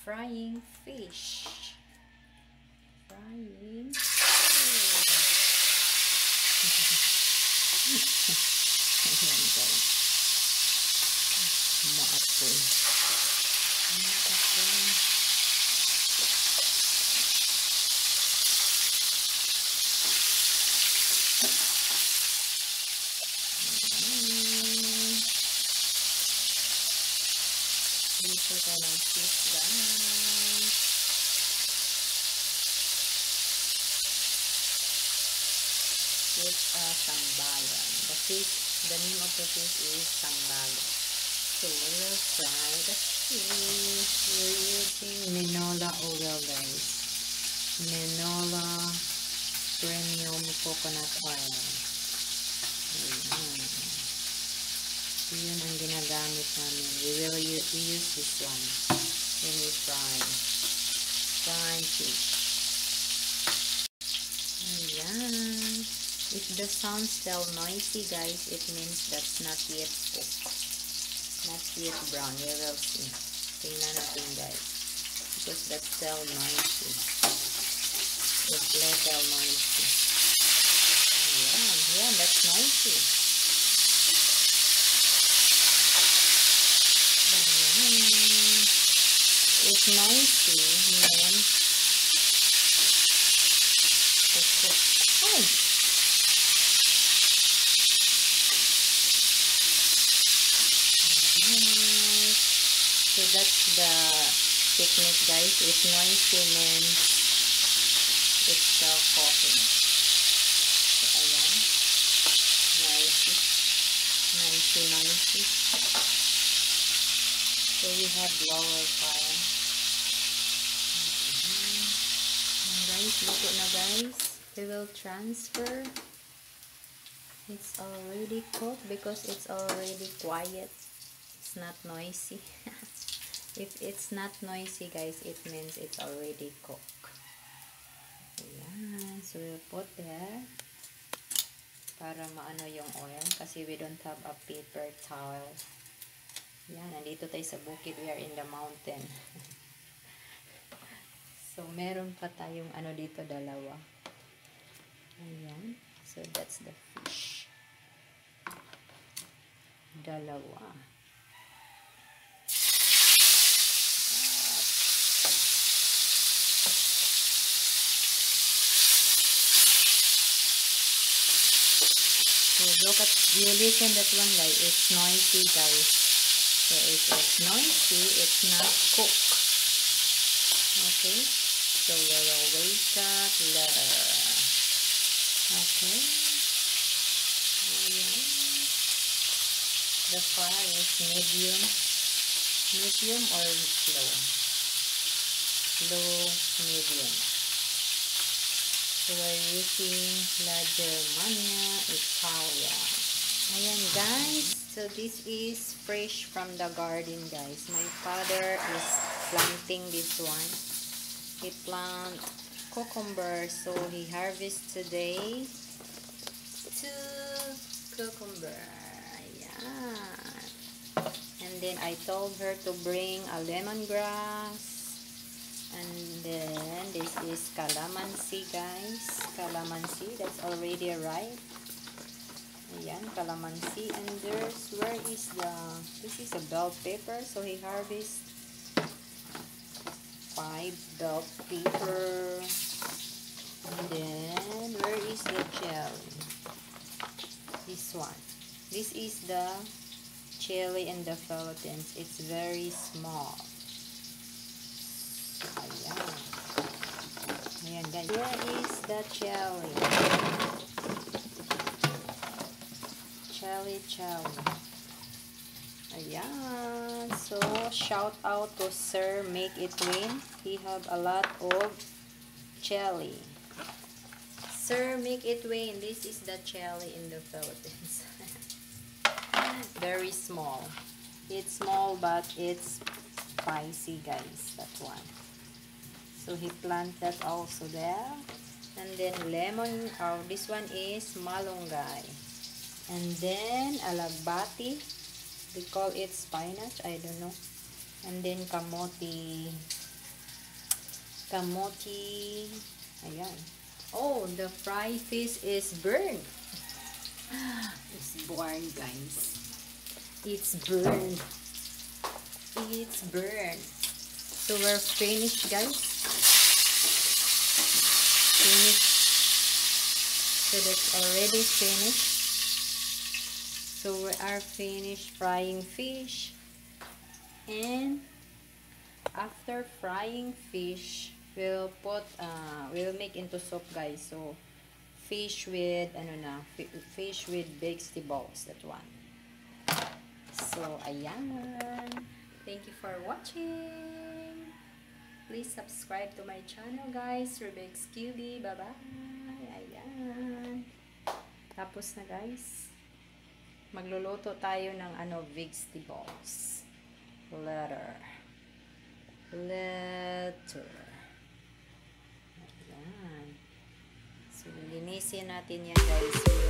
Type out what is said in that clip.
frying fish. Frying fish. Ayan guys. Maapoy. Maapoy. Dito ka ng fish guys. It's sambagan. The name of the fish is sambagan. So we will fry the fish. We're using Minola oil guys. Minola premium coconut oil. Ayan. So yun ang ginagamit namin. We will use this one when we fry fish. Ayan. If the sound still noisy guys, it means that's not yet cooked. Not yet brown. We will see. Tingnan natin guys. Because that's still noisy. It's little noisy. Ayan. Ayan, that's noisy. It's noisy, man. Oh. So that's the technique, guys. If noisy means it's still cooking. So ayan. Noisy. So we have lower fire. Guys, luto na guys. We will transfer. It's already cooked because it's already quiet. It's not noisy. If it's not noisy guys, it means it's already cooked. Ayan. So we'll put there para maano yung oil kasi we don't have a paper towel. Yan, nandito tayo sa bukid. We are in the mountain. So, meron pa tayong ano dito, dalawa. Ayan. So, that's the fish. Dalawa. So, look at, you listen that one guys. It's noisy guys. So, if it's noisy, it's not cooked. Okay? So, we will wait that later. Okay? Ayan. The fire is medium. Medium or slow? Low, medium. So, we're using La Germania Italia. Ayan guys. So, this is fresh from the garden guys. My father is planting this one. He plant cucumber. So, he harvest today 2 cucumber. Ayan. And then, I told her to bring a lemongrass. And then, this is calamansi guys. Calamansi. That's already ripe. Ayan, calamansi. And there's, where is this is a bell pepper. So, he harvest 5 bell pepper. And then, where is the chili? This one. This is the chili in the Philippines. It's very small. Ayan. Ayan guys. Here is the chili. Chili. Ayan. So, shout out to Sir Make It Rain. He have a lot of chili. Sir Make It Rain. This is the chili in the Philippines. Very small. It's small but it's spicy guys. That one. So, he planted also there. And then lemon. This one is malunggay. And then alagbati. We call it spinach. I don't know. And then kamote kamote. Ayan. Oh, the fried fish is burned. It's burned, guys. It's burned. It's burned. So we're finished, guys. Finished. So that's already finished. So we are finished frying fish. And after frying fish, we'll make into soup, guys. So fish with fish with vegetables, that one. So ayan. Thank you for watching. Please subscribe to my channel, guys. Rebec's QB. Bye-bye. Ayan. Tapos na, guys. Magluluto tayo ng vegetables. Letter. Ayan. So linisin natin yan, guys.